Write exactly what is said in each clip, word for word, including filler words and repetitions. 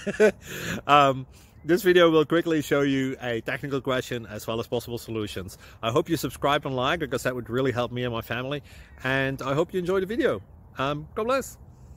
um, this video will quickly show you a technical question as well as possible solutions. I hope you subscribe and like, because that would really help me and my family. And I hope you enjoy the video. Um, God bless.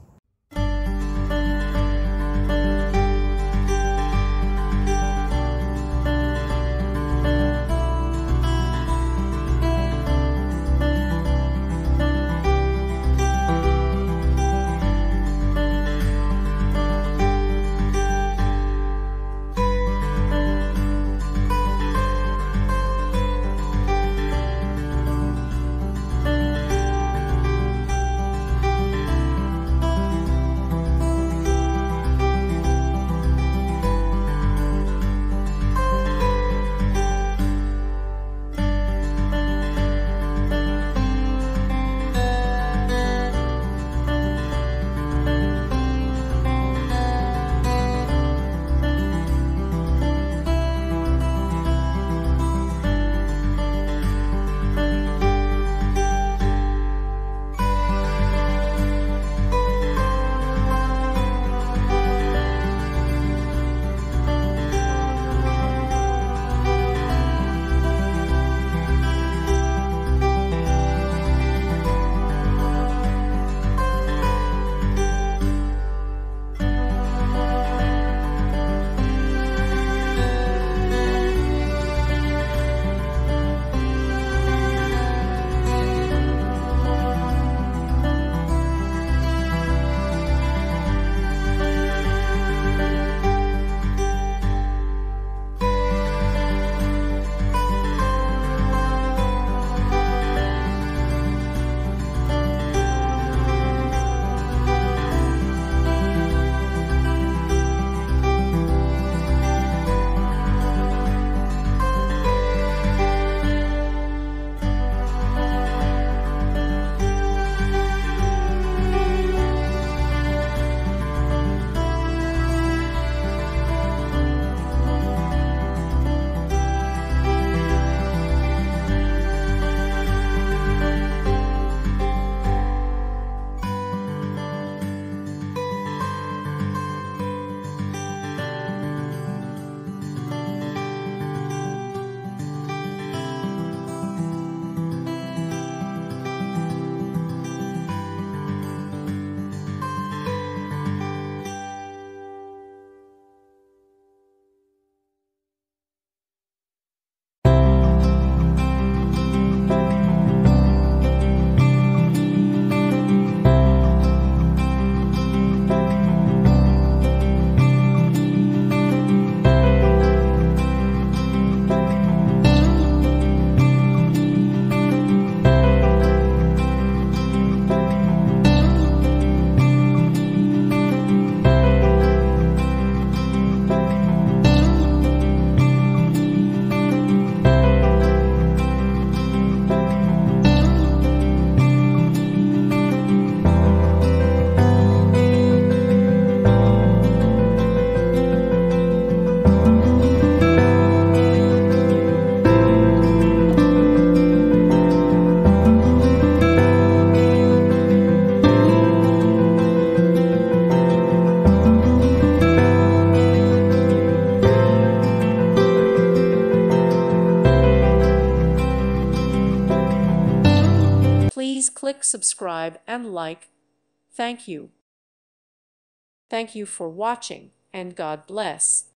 Please click subscribe and like. Thank you. Thank you for watching, and God bless.